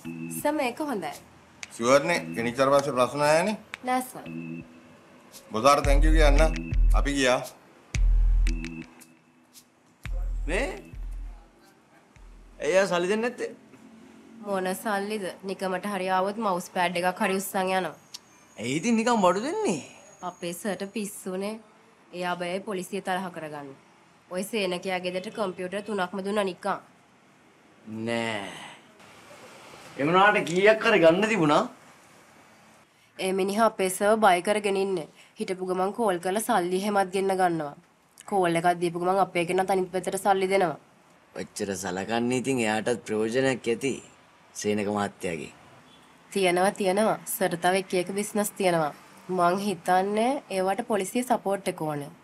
Sir මේක හොඳයි. Sure නේ කෙනිච්චර පස්සේ ප්‍රශ්න ආයනේ. නෑ සර්. බොසාර තැන්ක් යූ කියන්න. අපි ගියා. මේ එයා සල්ලි දෙන්නේ නැත්තේ? මොන සල්ලිද? නිකමට හරි ආවොත් මවුස් පෑඩ් එකක් හරි උස්සන් යනවා. ඇයි ඉතින් නිකන් බඩු දෙන්නේ? අපේ සර්ට පිස්සුනේ. එයා බයයි පොලිසිය තරහ කරගන්න. ඔය සේනකයා ගෙදරට කම්පියුටර් 3ක්ම දුන්නා නිකන්. නෑ. ඒ වුණාට කීයක් හරි ගන්න තිබුණා. ඒ මිනිහා අපේ සර්ව බය කරගෙන ඉන්නේ. හිටපු ගමන් කෝල් කරලා සල්ලි හැමත් ගෙන්න ගන්නවා. කෝල් එකක් දීපු ගමන් අපේ කෙනා තනිත් පැත්තට සල්ලි දෙනවා. ඔච්චර සලකන්නේ ඉතින් එයාටත් ප්‍රයෝජනයක් ඇති. සේනක මහත්තයාගේ. තියෙනවා. සර් තව එක බිස්නස් තියෙනවා. මං හිතන්නේ ඒවට පොලිසිය සපෝට් එක ඕනේ.